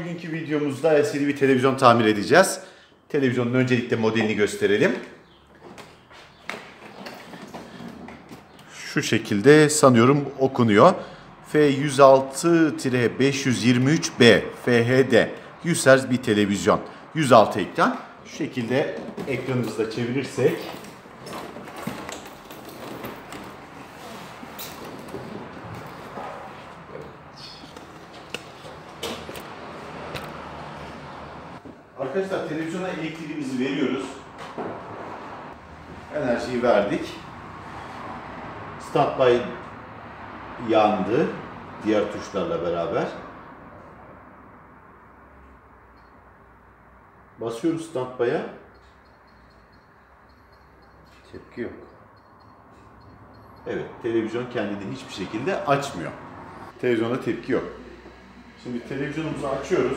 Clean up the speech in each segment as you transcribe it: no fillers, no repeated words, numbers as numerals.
Bugünkü videomuzda LCD bir televizyon tamir edeceğiz. Televizyonun öncelikle modelini gösterelim. Şu sanıyorum okunuyor. F106-523B FHD 100 Hz bir televizyon. 106 ekran. Şu şekilde ekranımızı da çevirirsek arkadaşlar, televizyona elektriğimizi veriyoruz. Enerjiyi verdik. Standby yandı diğer tuşlarla beraber. Basıyoruz standby'a. Tepki yok. Evet, televizyon kendini hiçbir şekilde açmıyor. Televizyona tepki yok. Şimdi televizyonumuzu açıyoruz.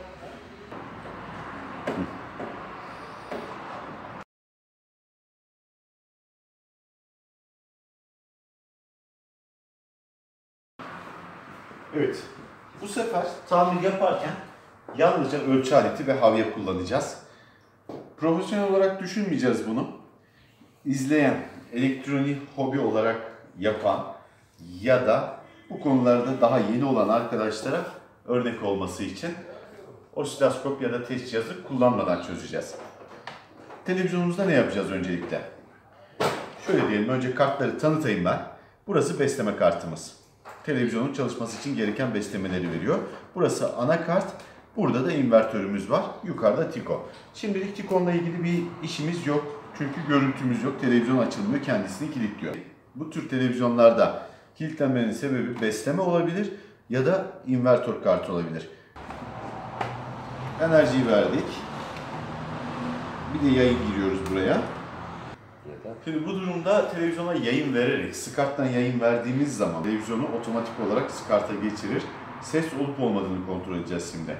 Evet, bu sefer tamir yaparken yalnızca ölçü aleti ve havya kullanacağız. Profesyonel olarak düşünmeyeceğiz bunu. İzleyen, elektronik hobi olarak yapan ya da bu konularda daha yeni olan arkadaşlara örnek olması için osiloskop ya da test cihazı kullanmadan çözeceğiz. Televizyonumuzda ne yapacağız öncelikle? Şöyle diyelim, önce kartları tanıtayım ben. Burası besleme kartımız. Televizyonun çalışması için gereken beslemeleri veriyor. Burası anakart. Burada da invertörümüz var. Yukarıda Tiko. Şimdilik Tiko'nla ilgili bir işimiz yok. Çünkü görüntümüz yok. Televizyon açılmıyor. Kendisini kilitliyor. Bu tür televizyonlarda kilitlenmenin sebebi besleme olabilir ya da invertör kartı olabilir. Enerjiyi verdik. Bir de yayın giriyoruz buraya. Şimdi bu durumda televizyona yayın vererek, SCART'tan yayın verdiğimiz zaman televizyonu otomatik olarak SCART'a geçirir. Ses olup olmadığını kontrol edeceğiz şimdi.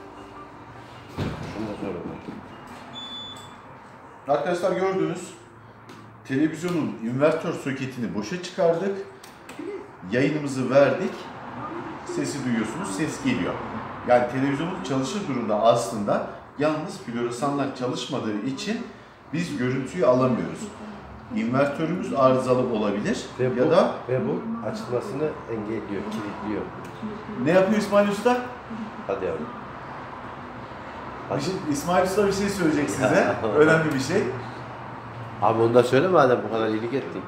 Arkadaşlar, gördünüz. Televizyonun invertör soketini boşa çıkardık. Yayınımızı verdik. Sesi duyuyorsunuz, ses geliyor. Yani televizyonun çalışır durumda aslında, yalnız floresanlar çalışmadığı için biz görüntüyü alamıyoruz. İnvertörümüz arızalı olabilir ve ya da bu açılmasını engelliyor, kilitliyor. Ne yapıyor İsmail Usta? Hadi yavrum. İsmail Usta bir şey söyleyecek size. Önemli bir şey. Abi onu da söyle madem bu kadar iyilik ettin.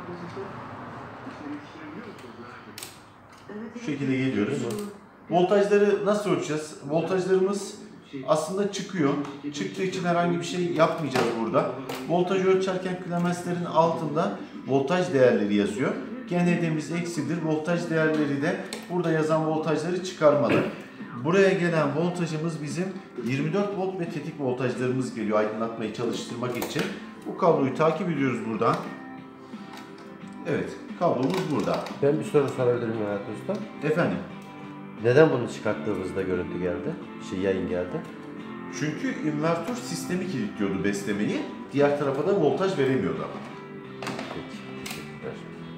Şu şekilde geliyoruz. Voltajları nasıl ölçeceğiz? Voltajlarımız aslında çıkıyor. Çıktığı için herhangi bir şey yapmayacağız burada. Voltaj ölçerken klemenslerin altında voltaj değerleri yazıyor. GND'miz eksidir. Voltaj değerleri de burada yazan voltajları çıkarmalı. Buraya gelen voltajımız bizim 24 volt ve tetik voltajlarımız geliyor aydınlatmayı çalıştırmak için. Bu kabloyu takip ediyoruz buradan. Evet, kablomuz burada. Ben bir soru sorabilir miyim Hayat Usta? Efendim? Neden bunu çıkarttığımızda görüntü geldi? Yayın geldi? Çünkü invertör sistemi kilitliyordu beslemeyi. Diğer tarafa da voltaj veremiyordu. Peki, teşekkürler.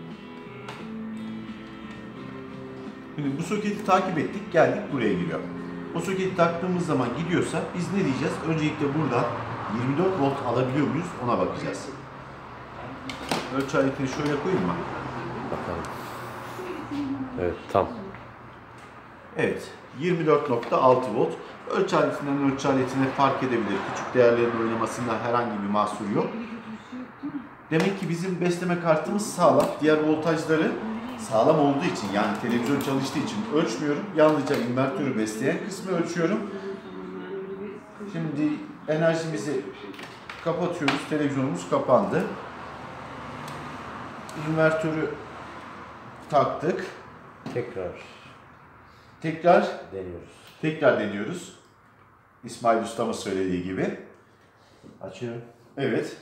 Şimdi bu soketi takip ettik, geldik buraya giriyor. O soketi taktığımız zaman gidiyorsa biz ne diyeceğiz? Öncelikle burada 24 volt alabiliyor muyuz? Ona bakacağız. Ölçü aletini şöyle koyayım mı? Bakalım. Evet, tam. Evet, 24.6 volt. Ölçü aletinden ölçü aletine fark edebilir. Küçük değerlerin oynamasında herhangi bir mahsur yok. Demek ki bizim besleme kartımız sağlam. Diğer voltajları sağlam olduğu için, yani televizyon çalıştığı için ölçmüyorum. Yalnızca invertörü besleyen kısmı ölçüyorum. Şimdi enerjimizi kapatıyoruz. Televizyonumuz kapandı. İnvertörü taktık. Tekrar deniyoruz. Tekrar deniyoruz. İsmail Usta'mın söylediği gibi. Açıyorum. Evet.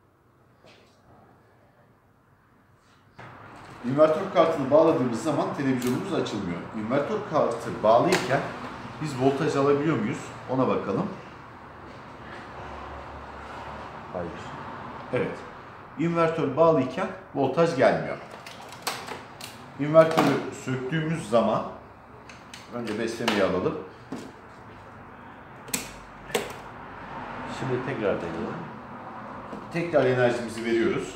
İnvertör kartını bağladığımız zaman televizyonumuz açılmıyor. İnvertör kartı bağlıyken biz voltaj alabiliyor muyuz? Ona bakalım. Hayır. Evet. İnvertör bağlıyken voltaj gelmiyor. İnvertörü söktüğümüz zaman önce beslemeyi alalım. Şimdi tekrar deneyelim. Tekrar enerjimizi veriyoruz.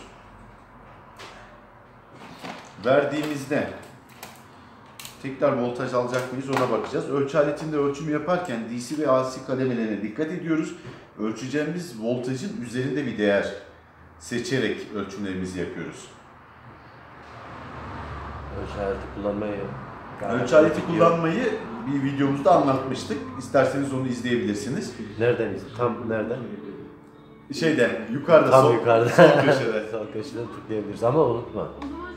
Verdiğimizde tekrar voltaj alacak mıyız ona bakacağız. Ölçü aletinde ölçüm yaparken DC ve AC kademelerine dikkat ediyoruz. Ölçeceğimiz voltajın üzerinde bir değer seçerek ölçümlerimizi yapıyoruz. Ölçü aleti kullanmayı... Ölçü aleti kullanmayı bir videomuzda anlatmıştık. İsterseniz onu izleyebilirsiniz. Nereden? Tam nereden? Şeyde, yukarıda, Tam sol, yukarıda. sol köşede. Sol köşeden tıklayabiliriz ama unutma.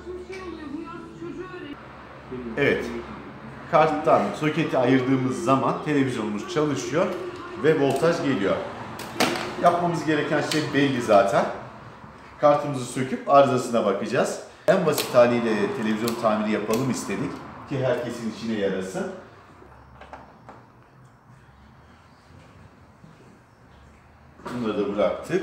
Evet. Karttan soketi ayırdığımız zaman televizyonumuz çalışıyor ve voltaj geliyor. Yapmamız gereken şey belli zaten. Kartımızı söküp arızasına bakacağız. En basit haliyle televizyon tamiri yapalım istedik ki herkesin işine yarasın. Bunları da bıraktık.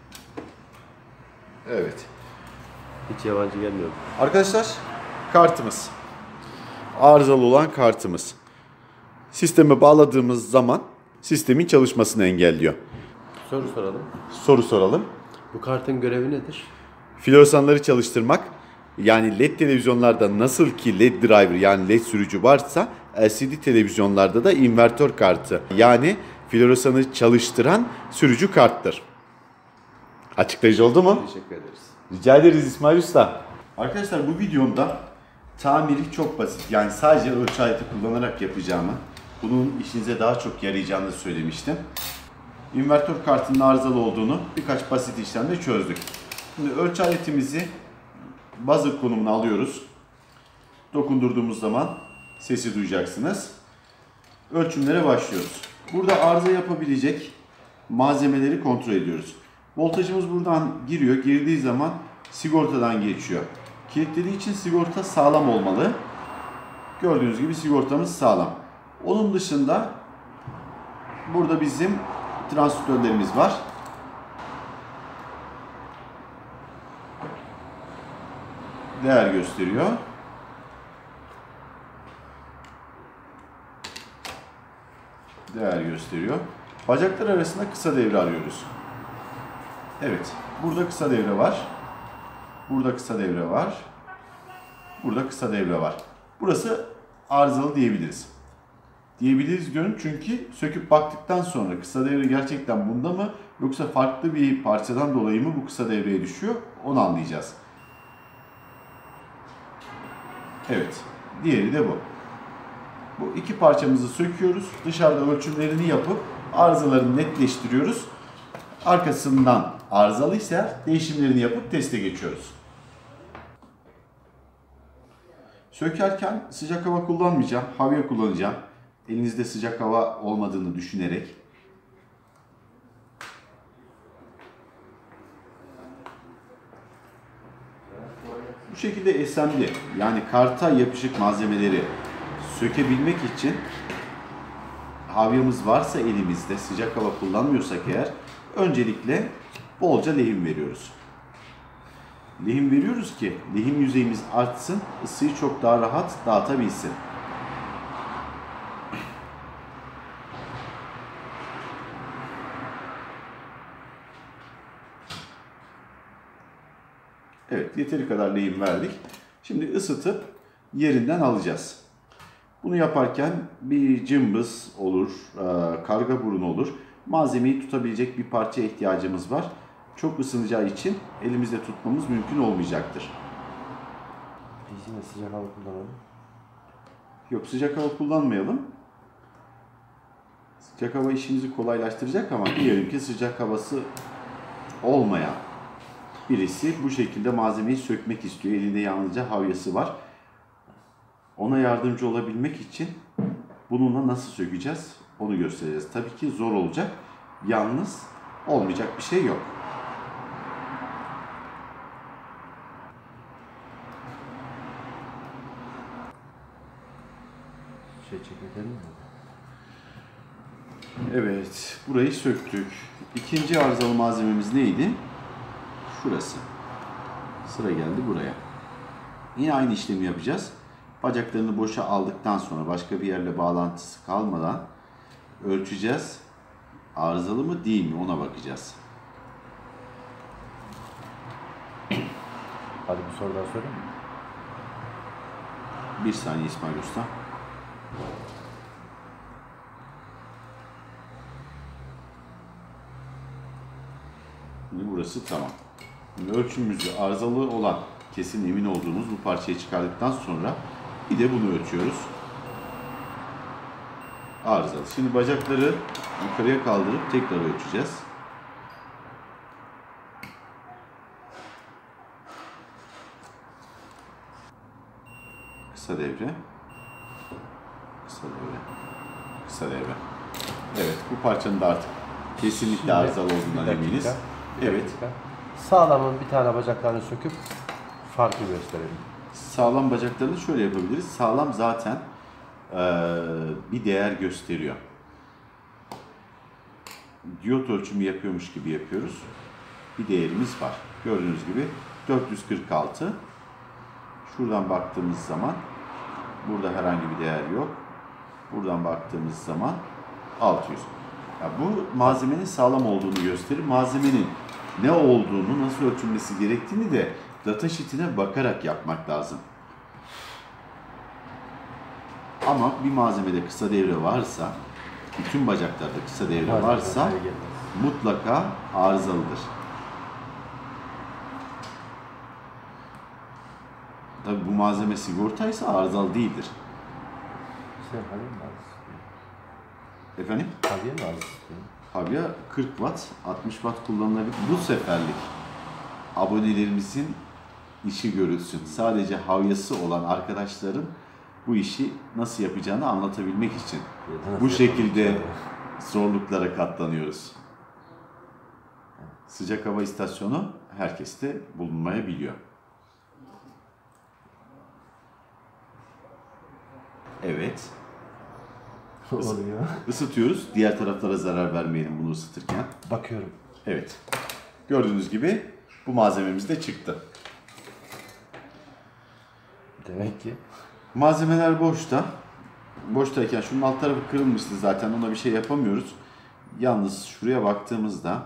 Evet. Hiç yabancı gelmiyor. Arkadaşlar, kartımız. Arızalı olan kartımız. Sisteme bağladığımız zaman sistemin çalışmasını engelliyor. Soru soralım. Soru soralım. Bu kartın görevi nedir? Floresanları çalıştırmak, yani LED televizyonlarda nasıl ki LED driver yani LED sürücü varsa LCD televizyonlarda da invertör kartı yani floresanı çalıştıran sürücü karttır. Açıklayıcı oldu mu? Teşekkür ederiz. Rica ederiz İsmail Usta. Arkadaşlar bu videomda tamiri çok basit. Yani sadece ölçü aleti kullanarak yapacağımı, bunun işinize daha çok yarayacağını söylemiştim. İnvertör kartının arızalı olduğunu birkaç basit işlemle çözdük. Şimdi ölçü aletimizi buzzer konumuna alıyoruz. Dokundurduğumuz zaman sesi duyacaksınız. Ölçümlere başlıyoruz. Burada arıza yapabilecek malzemeleri kontrol ediyoruz. Voltajımız buradan giriyor. Girdiği zaman sigortadan geçiyor. Kilitlediği için sigorta sağlam olmalı. Gördüğünüz gibi sigortamız sağlam. Onun dışında burada bizim transistörlerimiz var. Değer gösteriyor. Değer gösteriyor. Bacaklar arasında kısa devre arıyoruz. Evet. Burada kısa devre var. Burada kısa devre var. Burada kısa devre var. Burası arızalı diyebiliriz. Diyebiliriz diyorum çünkü söküp baktıktan sonra kısa devre gerçekten bunda mı yoksa farklı bir parçadan dolayı mı bu kısa devreye düşüyor onu anlayacağız. Evet. Diğeri de bu. Bu iki parçamızı söküyoruz. Dışarıda ölçümlerini yapıp arızalarını netleştiriyoruz. Arkasından arızalıysa değişimlerini yapıp teste geçiyoruz. Sökerken sıcak hava kullanmayacağım. Havya kullanacağım. Elinizde sıcak hava olmadığını düşünerek. Bu şekilde SMD yani karta yapışık malzemeleri sökebilmek için havyamız varsa elimizde sıcak hava kullanmıyorsak eğer öncelikle bolca lehim veriyoruz. Lehim veriyoruz ki lehim yüzeyimiz artsın, ısıyı çok daha rahat dağıtabilsin. Evet, yeteri kadar lehim verdik. Şimdi ısıtıp yerinden alacağız. Bunu yaparken bir cımbız olur, karga burun olur. Malzemeyi tutabilecek bir parçaya ihtiyacımız var. Çok ısınacağı için elimizde tutmamız mümkün olmayacaktır. Biz yine sıcak hava kullanalım. Yok, sıcak hava kullanmayalım. Sıcak hava işimizi kolaylaştıracak ama diyelim ki sıcak havası olmayan birisi bu şekilde malzemeyi sökmek istiyor. Elinde yalnızca havyası var. Ona yardımcı olabilmek için bununla nasıl sökeceğiz onu göstereceğiz. Tabii ki zor olacak. Yalnız olmayacak bir şey yok. Çekelim mi? Evet, burayı söktük. İkinci arızalı malzememiz neydi? Şurası. Sıra geldi buraya. Yine aynı işlemi yapacağız. Bacaklarını boşa aldıktan sonra başka bir yerle bağlantısı kalmadan ölçeceğiz. arızalı mı değil mi ona bakacağız. Hadi bir soru daha sorayım mı? Bir saniye İsmail Usta. Şimdi burası tamam. Şimdi ölçümümüzü arızalı olan, kesin emin olduğumuz bu parçayı çıkardıktan sonra bir de bunu ölçüyoruz. Arızalı. Şimdi bacakları yukarıya kaldırıp tekrar ölçeceğiz. Kısa devre. Kısa devre. Kısa devre. Evet, bu parçanın da artık kesinlikle Şimdi arızalı olduğundan bir dakika, eminiz. bir Evet. dakika. Sağlamın bir tane bacaklarını söküp farkı gösterelim. Sağlam bacaklarını şöyle yapabiliriz. Sağlam zaten bir değer gösteriyor. Diyot ölçümü yapıyormuş gibi yapıyoruz. Bir değerimiz var. Gördüğünüz gibi 446. Şuradan baktığımız zaman burada herhangi bir değer yok. Buradan baktığımız zaman 600. Ya bu malzemenin sağlam olduğunu gösterir. Malzemenin ne olduğunu, nasıl ölçülmesi gerektiğini de datasheet'ine bakarak yapmak lazım. Ama bir malzemede kısa devre varsa, bütün bacaklarda kısa devre varsa mutlaka arızalıdır. Tabi bu malzeme sigortaysa arızalı değildir. Sen Havya mı arızası? Efendim? Havya mı arızası? Havya 40 watt, 60 watt kullanılabilir. Bu seferlik abonelerimizin işi görülsün. Sadece havyası olan arkadaşların bu işi nasıl yapacağını anlatabilmek için bu şekilde zorluklara katlanıyoruz. Sıcak hava istasyonu herkeste bulunmayabiliyor. Evet. Oluyor. Isıtıyoruz. Diğer taraflara zarar vermeyelim bunu ısıtırken. Bakıyorum. Evet. Gördüğünüz gibi bu malzememiz de çıktı. Demek ki Malzemeler boşta. Boştayken şunun alt tarafı kırılmıştı zaten. Ona bir şey yapamıyoruz. Yalnız şuraya baktığımızda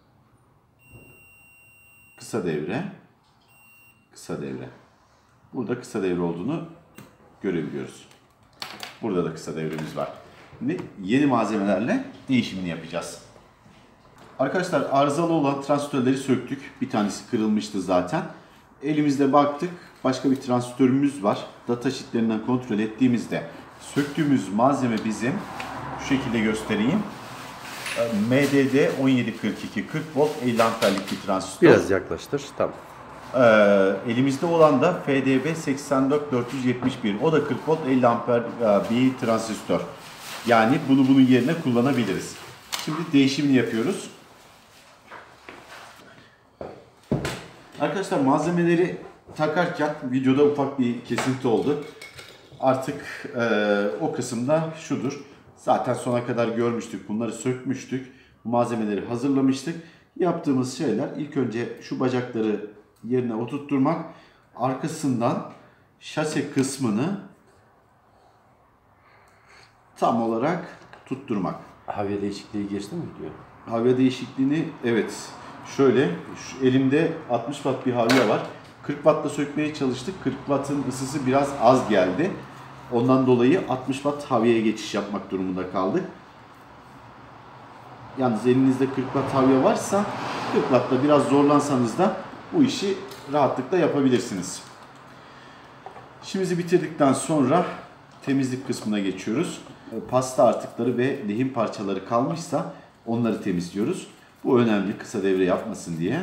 kısa devre, kısa devre. Burada kısa devre olduğunu görebiliyoruz. Burada da kısa devremiz var. Şimdi yeni malzemelerle değişimini yapacağız. Arkadaşlar arızalı olan transistörleri söktük. Bir tanesi kırılmıştı zaten. Elimizde baktık. Başka bir transistörümüz var. Datasheetlerinden kontrol ettiğimizde söktüğümüz malzeme bizim şu şekilde göstereyim. MDD 1742 40 volt 50 amperlik bir transistör. biraz yaklaştır. Tamam. Elimizde olan da FDB 84471. O da 40 volt 50 amper bir transistör. Yani bunu bunun yerine kullanabiliriz. Şimdi değişimini yapıyoruz. Arkadaşlar malzemeleri takarken videoda ufak bir kesinti oldu. Artık o kısımda şudur. Zaten sona kadar görmüştük. Bunları sökmüştük. Bu malzemeleri hazırlamıştık. Yaptığımız şeyler ilk önce şu bacakları yerine oturtturmak. Arkasından şase kısmını tam olarak tutturmak. Havya değişikliği geçti mi diyor? Havya değişikliğini evet şöyle şu elimde 60 watt bir havya var. 40 wattla sökmeye çalıştık. 40 wattın ısısı biraz az geldi. Ondan dolayı 60 watt havyaya geçiş yapmak durumunda kaldık. Yalnız elinizde 40 watt havya varsa 40 wattla biraz zorlansanız da bu işi rahatlıkla yapabilirsiniz. İşimizi bitirdikten sonra temizlik kısmına geçiyoruz. Pasta artıkları ve lehim parçaları kalmışsa onları temizliyoruz. Bu önemli kısa devre yapmasın diye.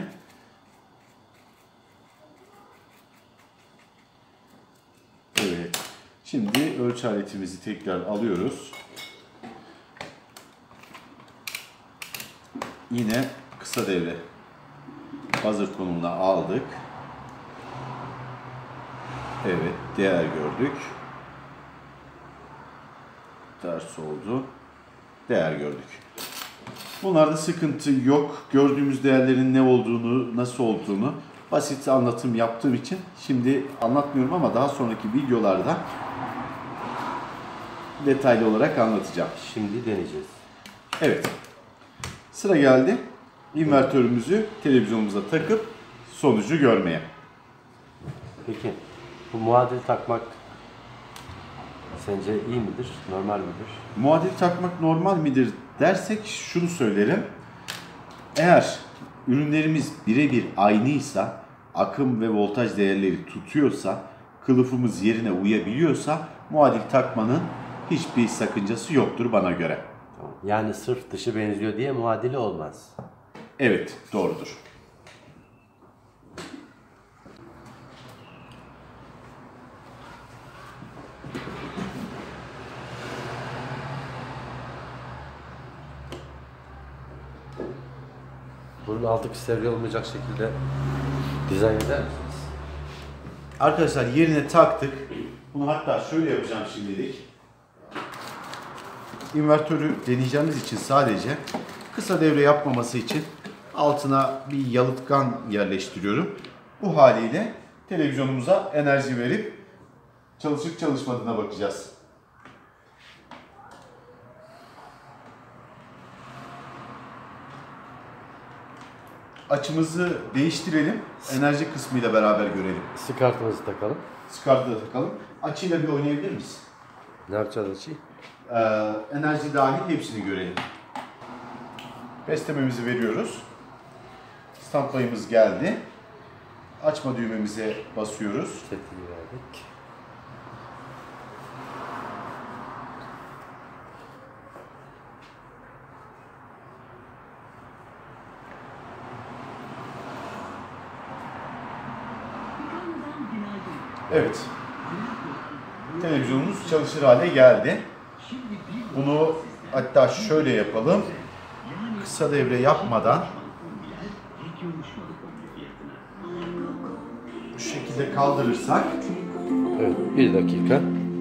Evet. Şimdi ölçü aletimizi tekrar alıyoruz. Yine kısa devre hazır konumuna aldık. Evet, değer gördük. Ters oldu. Değer gördük. Bunlarda sıkıntı yok. Gördüğümüz değerlerin ne olduğunu, nasıl olduğunu basit anlatım yaptığım için şimdi anlatmıyorum ama daha sonraki videolarda detaylı olarak anlatacağım. Şimdi deneyeceğiz. Evet. Sıra geldi invertörümüzü televizyonumuza takıp sonucu görmeye. Peki bu muadili takmak sence iyi midir, normal midir? Muadil takmak normal midir dersek şunu söylerim. Eğer ürünlerimiz birebir aynıysa, akım ve voltaj değerleri tutuyorsa, kılıfımız yerine uyabiliyorsa muadil takmanın hiçbir sakıncası yoktur bana göre. Tamam. Yani sırf dışı benziyor diye muadili olmaz. Evet, doğrudur. Bunun altı stereo olmayacak şekilde dizayn eder misiniz? Arkadaşlar yerine taktık. Bunu hatta şöyle yapacağım şimdilik. İnvertörü deneyeceğimiz için sadece kısa devre yapmaması için altına bir yalıtkan yerleştiriyorum. Bu haliyle televizyonumuza enerji verip çalışıp çalışmadığına bakacağız. Açımızı değiştirelim. Enerji kısmıyla beraber görelim. Skartımızı takalım. Skartı da takalım. Açıyla bir oynayabilir miyiz? Ne yapacağız açıyı? Enerji dahil hepsini görelim. Beslememizi veriyoruz. Stamplayımız geldi. Açma düğmemize basıyoruz. Tetiği verdik. Evet. Televizyonumuz çalışır hale geldi. Bunu hatta şöyle yapalım. Kısa devre yapmadan bu şekilde kaldırırsak Evet, bir dakika.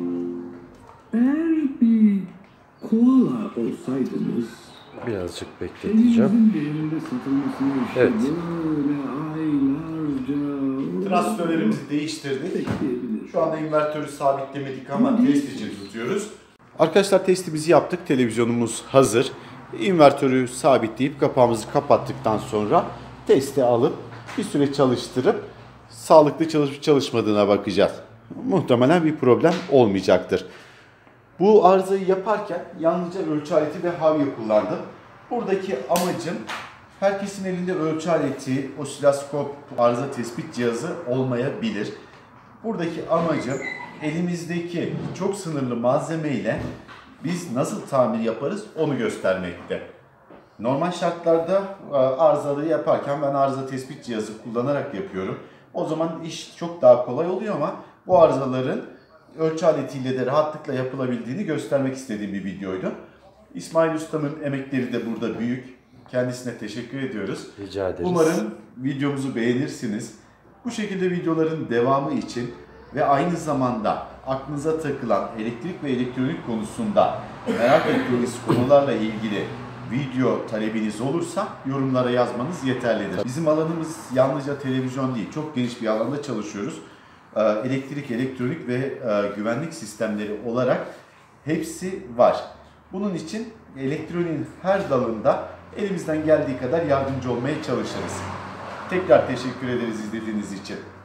Eğer bir koala olsaydınız, Birazcık bekleteceğim. elinizin bir yerinde satılmasını işte Evet. böyle aylarca transistörlerimizi değiştirdik. bekleyebilir. Şu anda invertörü sabitlemedik ama test için tutuyoruz. Arkadaşlar testimizi yaptık. Televizyonumuz hazır. İnvertörü sabitleyip kapağımızı kapattıktan sonra testi alıp bir süre çalıştırıp sağlıklı çalışıp çalışmadığına bakacağız. Muhtemelen bir problem olmayacaktır. Bu arızayı yaparken yalnızca ölçü aleti ve havya kullandım. Buradaki amacım herkesin elinde ölçü aleti, osiloskop, arıza tespit cihazı olmayabilir. Buradaki amacım elimizdeki çok sınırlı malzemeyle biz nasıl tamir yaparız onu göstermekte. Normal şartlarda arızaları yaparken ben arıza tespit cihazı kullanarak yapıyorum. O zaman iş çok daha kolay oluyor ama bu arızaların ölçü aletiyle de rahatlıkla yapılabildiğini göstermek istediğim bir videoydu. İsmail Ustam'ın emekleri de burada büyük. Kendisine teşekkür ediyoruz. Rica ederiz. Umarım videomuzu beğenirsiniz. Bu şekilde videoların devamı için ve aynı zamanda aklınıza takılan elektrik ve elektronik konusunda merak ettiğiniz konularla ilgili video talebiniz olursa yorumlara yazmanız yeterlidir. Bizim alanımız yalnızca televizyon değil, çok geniş bir alanda çalışıyoruz. Elektrik, elektronik ve güvenlik sistemleri olarak hepsi var. Bunun için elektroniğin her dalında elimizden geldiği kadar yardımcı olmaya çalışırız. Tekrar teşekkür ederiz izlediğiniz için.